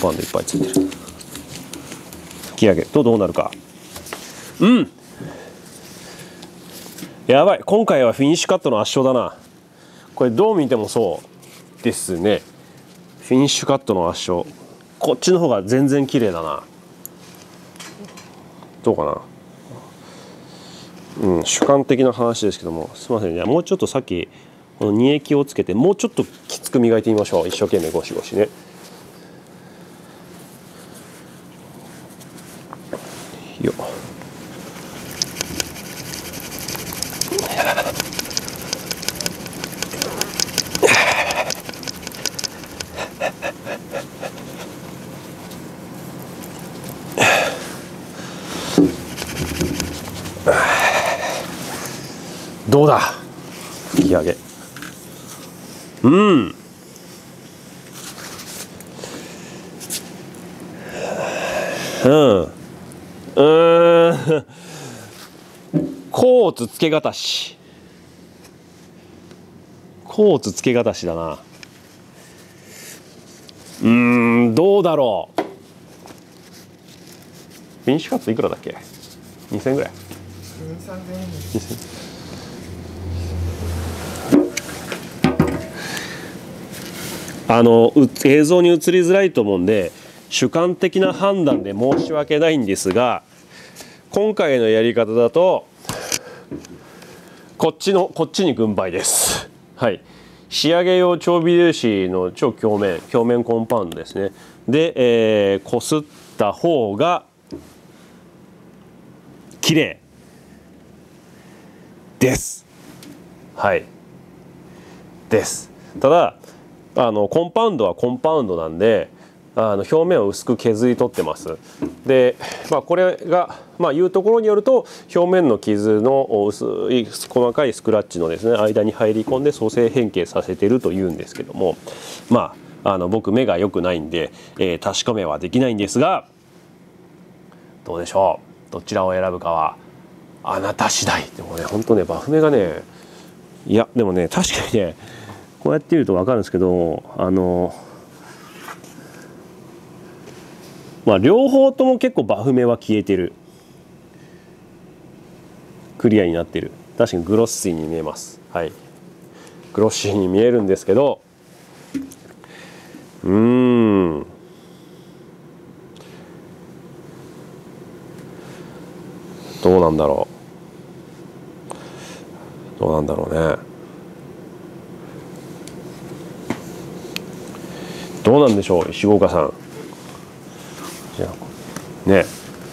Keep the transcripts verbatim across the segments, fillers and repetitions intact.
パウンドいっぱいついてる。吹き上げとどうなるか。うん、やばい、今回はフィニッシュカットの圧勝だな。これどう見てもそうですね。フィニッシュカットの圧勝、こっちの方が全然綺麗だな。どうかな。うん、主観的な話ですけども、すみませんね、もうちょっとさっきこの煮液をつけてもうちょっときつく磨いてみましょう。一生懸命ゴシゴシね。よっ、どうだ、吹き上げ。うんうんうーんコーツつけがたし、コーツつけがたしだな。うーん、どうだろう。フィニッシュカットいくらだっけ。にせんえんぐらい。にせんさんぜんえんです。あの映像に映りづらいと思うんで主観的な判断で申し訳ないんですが、今回のやり方だとこっちのこっちに軍配です。はい、仕上げ用超微粒子の超表面表面コンパウンドですね。で、えー、こすった方が綺麗です。はいです。ただあのコンパウンドはコンパウンドなんで、あの表面を薄く削り取ってます。で、まあ、これが、まあ、いうところによると表面の傷の薄い細かいスクラッチのですね間に入り込んで組成変形させてるというんですけども、まああの僕目が良くないんで、えー、確かめはできないんですが、どうでしょう。どちらを選ぶかはあなた次第。でもね、本当ねバフ目がね、いやでもね確かにねこうやって見ると分かるんですけど、あのまあ両方とも結構バフ目は消えてる、クリアになってる。確かにグロッシーに見えます。はい、グロッシーに見えるんですけど、うーんどうなんだろうどうなんだろうね。どうなんでしょう、石岡さん。じゃあね、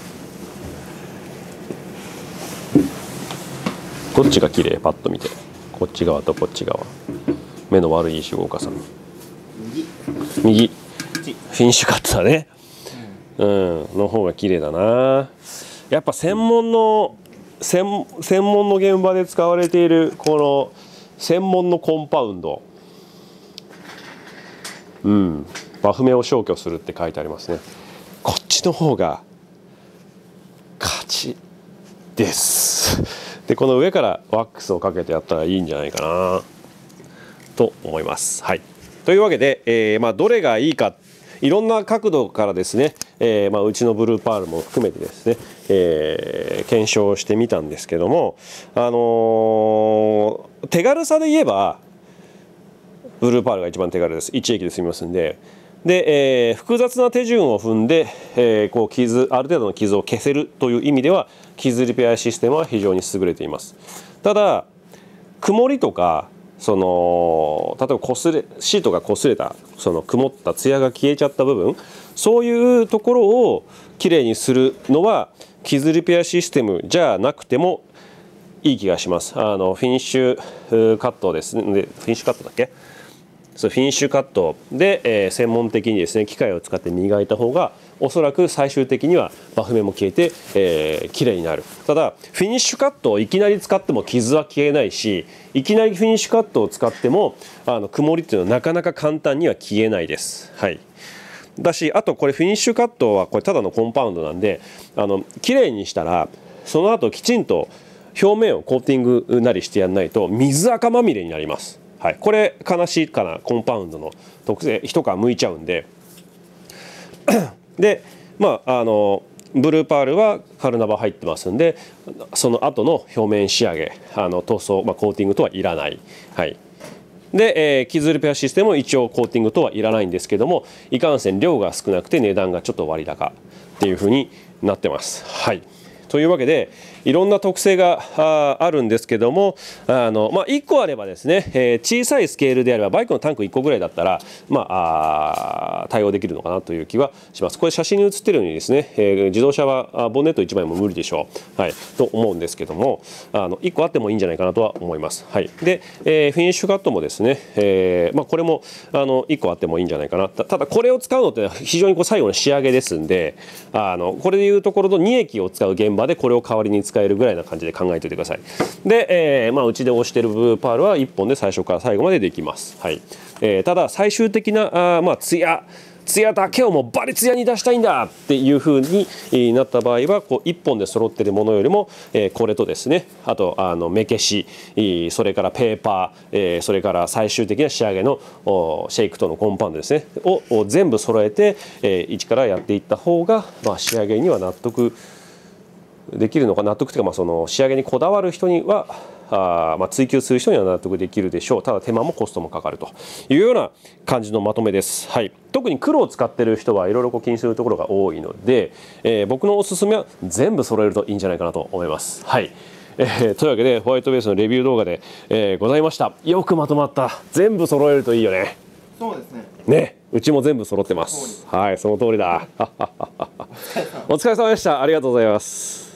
どっちが綺麗？パッと見て、こっち側とこっち側。目の悪い石岡さん。右。右。フィニッシュカットだね。うん、の方が綺麗だな。やっぱ専門の専専門の現場で使われているこの専門のコンパウンド。うん、バフ目を消去するって書いてありますね。こっちの方が勝ちです。でこの上からワックスをかけてやったらいいんじゃないかなと思います。はい、というわけで、えーまあ、どれがいいかいろんな角度からですね、えーまあ、うちのブルーパールも含めてですね、えー、検証してみたんですけども、あのー、手軽さで言えばブルーパールが一番手軽です。いち液で済みますんで。で、えー、複雑な手順を踏んで、えー、こう傷ある程度の傷を消せるという意味では傷リペアシステムは非常に優れています。ただ曇りとかその例えばこすれシートが擦れたその曇ったツヤが消えちゃった部分、そういうところをきれいにするのは傷リペアシステムじゃなくてもいい気がします。あのフィニッシュカットですね。でフィニッシュカットだっけ、そうフィニッシュカットで、えー、専門的にですね機械を使って磨いた方がおそらく最終的にはバフ目も消えて、えー、綺麗になる。ただフィニッシュカットをいきなり使っても傷は消えないし、いきなりフィニッシュカットを使ってもあの曇りっていうのはなかなか簡単には消えないです。はい、だしあとこれフィニッシュカットはこれただのコンパウンドなんで、あの綺麗にしたらその後きちんと表面をコーティングなりしてやらないと水垢まみれになります。はい、これ悲しいかな。コンパウンドの特性一皮むいちゃうんで、 でまああのブルーパールはカルナバ入ってますんで、その後の表面仕上げ、あの塗装、まあ、コーティングとはいらない。はい、で、えー、傷リペアシステムも一応コーティングとはいらないんですけども、いかんせん量が少なくて値段がちょっと割高っていう風になってます。はい、というわけでいろんな特性が あ, あるんですけども、あの、まあ、いっこあればですね、えー、小さいスケールであればバイクのタンクいっこぐらいだったら、まあ、あ対応できるのかなという気はします。これ写真に写ってるようにですね、えー、自動車はボンネットいちまいも無理でしょう、はい、と思うんですけども、あのいっこあってもいいんじゃないかなとは思います。はい、で、えー、フィニッシュカットもですね、えーまあ、これもあのいっこあってもいいんじゃないかな。た, ただこれを使うのって非常にこう最後の仕上げですんで、あのこれでいうところのに液を使う現場でこれを代わりに使えるぐらいな感じで考えておいてください。で、えーまあ、うちで押してるブルーパールはいっぽんで最初から最後までできます。はい、えー、ただ最終的なあ、まあ、ツヤツヤだけをもうバリツヤに出したいんだっていう風になった場合は、こういっぽんで揃っているものよりも、えー、これとですね、あとあの目消し、それからペーパー、えー、それから最終的な仕上げのシェイクとのコンパウンドですねを全部揃えて、えー、一からやっていった方が、まあ、仕上げには納得できるのか、納得というか、まあ、その仕上げにこだわる人にはあ、まあ、追求する人には納得できるでしょう。ただ手間もコストもかかるというような感じのまとめです。はい、特に黒を使ってる人はいろいろこう気にするところが多いので、えー、僕のおすすめは全部揃えるといいんじゃないかなと思います。はい、えー、というわけでホワイトベースのレビュー動画で、えー、ございました。よくまとまった。全部揃えるといいよね。 そうですね。 ね、うちも全部揃ってます。はい、その通りだ。お疲れ様でした。ありがとうございます。